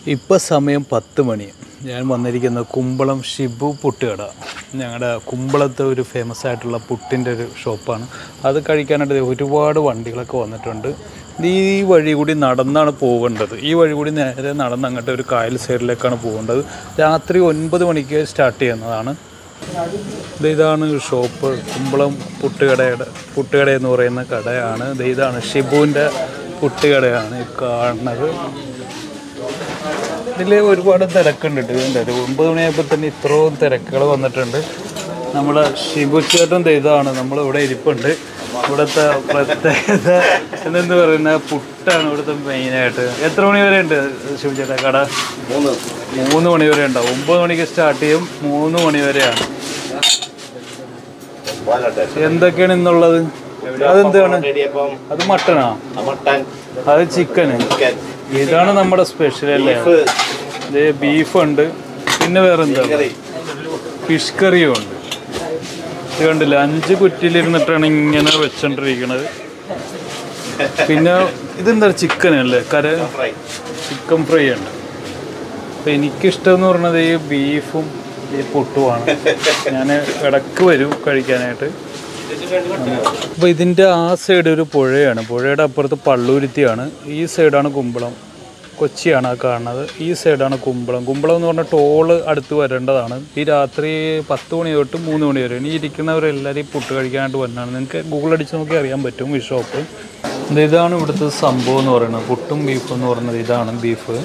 ഇപ്പോൾ സമയം 10 മണി. ഞാൻ വന്നിരിക്കുന്നത് കുമ്പളം ഷിബു പുട്ടുകട. ഞങ്ങളുടെ കുമ്പളത്തെ ഒരു ഫേമസ് ആയിട്ടുള്ള പുട്ടിൻ്റെ ഒരു ഷോപ്പാണ്. അത് കഴിക്കാനായിട്ട് ഒരുപാട് വണ്ടികളൊക്കെ വന്നിട്ടുണ്ട്. ഈ വഴി കൂടി നടന്നാണ് പോകേണ്ടത്. ഈ വഴി കൂടി നേരെ നടന്ന് അങ്ങോട്ട് ഒരു കായൽ സൈഡിലേക്കാണ് പോകേണ്ടത്. രാത്രി 9 മണിക്ക് സ്റ്റാർട്ട് ചെയ്യുന്നതാണ്. ഇതാണ് ഷോപ്പ്. കുമ്പളം പുട്ടുകട എന്ന് പറയുന്ന കടയാണ്. ഇതാണ് ഷിബുവിൻ്റെ പുട്ടുകടയാണ് ഈ കാണുന്നത്. ഇതിൽ ഒരുപാട് തിരക്കുണ്ട്. ഇതുണ്ട് 9 മണിയായപ്പോൾ തന്നെ ഇത്രയും തിരക്കുകൾ വന്നിട്ടുണ്ട്. നമ്മുടെ ഷിബു ചേട്ടൻ ഇതാണ് നമ്മളിവിടെ ഇരിപ്പുണ്ട്. ഇവിടുത്തെ പ്രത്യേകത എന്ന് പറയുന്നത് പുട്ടാണ് ഇവിടുത്തെ മെയിനായിട്ട്. എത്ര മണി വരെ ഉണ്ട് ഷിബു ചേട്ടാ കട? 3 മണി വരെ ഉണ്ടാവും. 9 മണിക്ക് സ്റ്റാർട്ട് ചെയ്യും, 3 മണി വരെയാണ്. എന്തൊക്കെയാണ് ഇന്നുള്ളത്? അതെന്താണ്? അത് മട്ടനാ? അത് ചിക്കന്. ഇതാണ് നമ്മുടെ സ്പെഷ്യൽ അല്ലേ? ഇത് ബീഫുണ്ട്, പിന്നെ വേറെന്താ ഫിഷ് കറിയും ഉണ്ട്. ഇത് കണ്ടില്ല, 5 കുറ്റിയിലിരുന്നിട്ടാണ് ഇങ്ങനെ വെച്ചോണ്ടിരിക്കണത്. പിന്നെ ഇതെന്താ ചിക്കനല്ലേ? ചിക്കൻ ഫ്രൈ ഉണ്ട്. അപ്പം എനിക്കിഷ്ടം എന്ന് പറഞ്ഞത് ഈ ബീഫും ഈ പുട്ടുമാണ്. ഞാൻ ഇടയ്ക്ക് വരും കഴിക്കാനായിട്ട്. അപ്പോൾ ഇതിൻ്റെ ആ സൈഡ് ഒരു പുഴയാണ്. പുഴയുടെ അപ്പുറത്ത് പള്ളുരുത്തിയാണ്. ഈ സൈഡാണ് കുമ്പളം, കൊച്ചിയാണ് ആ കാണുന്നത്. ഈ സൈഡാണ് കുമ്പളം. കുമ്പളം എന്ന് പറഞ്ഞാൽ ടോള് അടുത്ത് വരേണ്ടതാണ്. ഈ രാത്രി 10 മണി തൊട്ട് 3 മണി വരെ ഈ ഇരിക്കുന്നവരെല്ലാവരും ഈ പുട്ട് കഴിക്കാനായിട്ട് വന്നതാണ്. നിങ്ങൾക്ക് ഗൂഗിൾ അടിച്ച് നോക്കി അറിയാൻ പറ്റും ഈ ഷോപ്പ്. ഇതാണ് ഇവിടുത്തെ സംഭവം എന്ന് പറയുന്നത്. പുട്ടും ബീഫും എന്ന് പറയുന്നത് ഇതാണ് ബീഫ്.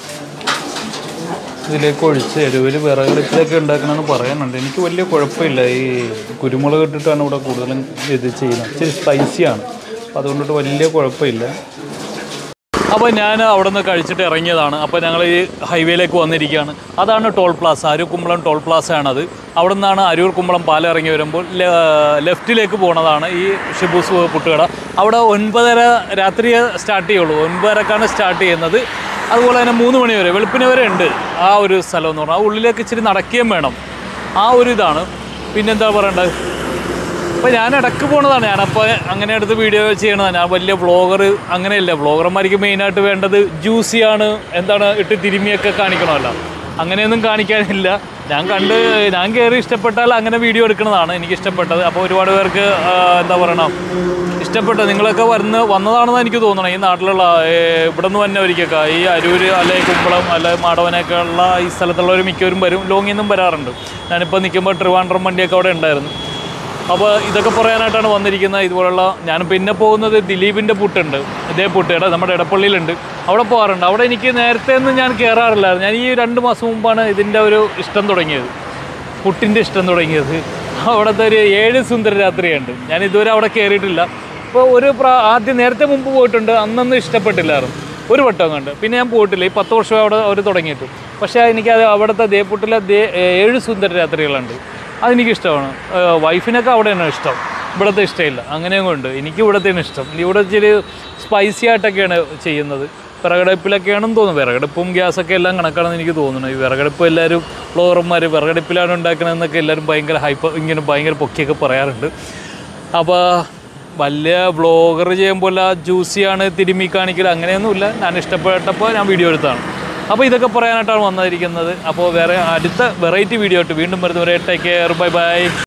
ഇതിലേക്ക് ഒഴിച്ച് എരിവിൽ വിറകടുപ്പിലൊക്കെ ഉണ്ടാക്കണമെന്ന് പറയാനുണ്ട്. എനിക്ക് വലിയ കുഴപ്പമില്ല. ഈ കുരുമുളക് ഇട്ടിട്ടാണ് ഇവിടെ കൂടുതലും ഇത് ചെയ്യുന്നത്. ഇച്ചിരി സ്പൈസിയാണ്, അപ്പോൾ അതുകൊണ്ടിട്ട് വലിയ കുഴപ്പമില്ല. അപ്പോൾ ഞാൻ അവിടെ നിന്ന് കഴിച്ചിട്ട് ഇറങ്ങിയതാണ്. അപ്പോൾ ഞങ്ങൾ ഈ ഹൈവേയിലേക്ക് വന്നിരിക്കുകയാണ്. അതാണ് toll plaza, Aroor Kumbalam toll പ്ലാസയാണത്. അവിടെ നിന്നാണ് അരൂർ കുമ്പളം പാലം ഇറങ്ങി വരുമ്പോൾ ലെഫ്റ്റിലേക്ക് പോകുന്നതാണ് ഈ ഷിബൂസ് പുട്ടുകട. അവിടെ 9:30 രാത്രി സ്റ്റാർട്ട് ചെയ്യുള്ളൂ. 9:30ക്കാണ് സ്റ്റാർട്ട് ചെയ്യുന്നത്. അതുപോലെ തന്നെ 3 മണി വരെ, വെളുപ്പിന് വരെ ഉണ്ട് ആ ഒരു സ്ഥലം എന്ന് പറഞ്ഞാൽ. ആ ഉള്ളിലേക്ക് ഇച്ചിരി നടക്കുകയും വേണം. ആ ഒരു ഇതാണ്. പിന്നെന്താ പറയേണ്ടത്? അപ്പോൾ ഞാൻ ഇടയ്ക്ക് പോണതാണ്. ഞാനപ്പോൾ അങ്ങനെ എടുത്ത് വീഡിയോ ചെയ്യണതാണ്. ഞാൻ വലിയ വ്ളോഗർ അങ്ങനെയല്ല. വ്ളോഗർമാർക്ക് മെയിനായിട്ട് വേണ്ടത് ജ്യൂസിയാണ്, എന്താണ് ഇട്ട് തിരുമ്മിയൊക്കെ കാണിക്കണമല്ലോ. അങ്ങനെയൊന്നും കാണിക്കാനില്ല. ഞാൻ കയറി ഇഷ്ടപ്പെട്ടാൽ അങ്ങനെ വീഡിയോ എടുക്കുന്നതാണ് എനിക്കിഷ്ടപ്പെട്ടത്. അപ്പോൾ ഒരുപാട് പേർക്ക് എന്താ പറയണം ഇഷ്ടപ്പെട്ടത്. നിങ്ങളൊക്കെ വന്നതാണെന്ന് എനിക്ക് തോന്നണം. ഈ നാട്ടിലുള്ള ഇവിടെ നിന്ന് തന്നെ ഒരിക്കലൊക്കെ ഈ അരൂർ അല്ലെങ്കിൽ കുമ്പളം അല്ലെങ്കിൽ മാടവനൊക്കെ ഉള്ള ഈ സ്ഥലത്തുള്ളവർ മിക്കവരും വരും. ലോങ്ങിൽ നിന്നും വരാറുണ്ട്. ഞാനിപ്പോൾ നിൽക്കുമ്പോൾ ട്രിവാൻഡ്രം വണ്ടിയൊക്കെ അവിടെ ഉണ്ടായിരുന്നു. അപ്പോൾ ഇതൊക്കെ പറയാനായിട്ടാണ് വന്നിരിക്കുന്നത്. ഇതുപോലുള്ള ഞാൻ പിന്നെ പോകുന്നത് ദിലീപിൻ്റെ പുട്ടുണ്ട്. ഇതേ പുട്ടുകട നമ്മുടെ ഇടപ്പള്ളിയിലുണ്ട്. അവിടെ പോകാറുണ്ട്. അവിടെ എനിക്ക് നേരത്തെ ഒന്നും ഞാൻ കയറാറില്ലായിരുന്നു. ഞാൻ ഈ 2 മാസം മുമ്പാണ് ഇതിൻ്റെ ഒരു ഇഷ്ടം തുടങ്ങിയത്, പുട്ടിൻ്റെ ഇഷ്ടം തുടങ്ങിയത്. അവിടുത്തെ ഒരു 7 സുന്ദര രാത്രിയുണ്ട്. ഞാൻ ഇതുവരെ അവിടെ കയറിയിട്ടില്ല. അപ്പോൾ ആദ്യം നേരത്തെ മുമ്പ് പോയിട്ടുണ്ട്. അന്നൊന്നും ഇഷ്ടപ്പെട്ടില്ലായിരുന്നു. ഒരു വട്ടം കണ്ട് പിന്നെ ഞാൻ പോയിട്ടില്ല. ഈ 10 വർഷം അവിടെ അവർ തുടങ്ങിയിട്ട്. പക്ഷേ എനിക്കത് അവിടുത്തെ ദേപ്പുട്ടിലെ 7 സുന്ദര രാത്രികളുണ്ട്. അതെനിക്കിഷ്ടമാണ്. വൈഫിനൊക്കെ അവിടെയാണ് ഇഷ്ടം, ഇവിടുത്തെ ഇഷ്ടമില്ല. അങ്ങനെയും കൊണ്ട് എനിക്ക് ഇവിടത്തെയാണ് ഇഷ്ടം. ഇവിടെ ഇച്ചിരി സ്പൈസി ആയിട്ടൊക്കെയാണ് ചെയ്യുന്നത്. വിറകടുപ്പിലൊക്കെയാണെന്ന് തോന്നുന്നു. വിറകടുപ്പും ഗ്യാസൊക്കെ എല്ലാം കണക്കാണെന്ന് എനിക്ക് തോന്നുന്നു. ഈ വിറകടുപ്പ് എല്ലാവരും വ്ളോഗർമാർ വിറകടുപ്പിലാണ് ഉണ്ടാക്കണതെന്നൊക്കെ എല്ലാവരും ഭയങ്കര പൊക്കിയൊക്കെ പറയാറുണ്ട്. അപ്പോൾ വലിയ വ്ളോഗർ ചെയ്യുമ്പോൾ ജ്യൂസിയാണ് തിരുമ്മി കാണിക്കൽ അങ്ങനെയൊന്നുമില്ല. ഞാൻ ഇഷ്ടപ്പെട്ടപ്പോൾ ഞാൻ വീഡിയോ എടുത്താണ്. അപ്പോൾ ഇതൊക്കെ പറയാനായിട്ടാണ് വന്നിരിക്കുന്നത്. അപ്പോൾ അടുത്ത വെറൈറ്റി വീഡിയോ ആയിട്ട് വീണ്ടും വരുന്നവരെ ടേക്ക് കെയർ, ബൈ ബൈ.